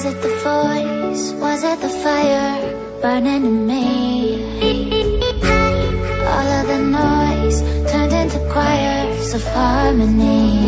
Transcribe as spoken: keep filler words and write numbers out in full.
Was it the voice? Was it the fire burning in me? All of the noise turned into choirs of harmony.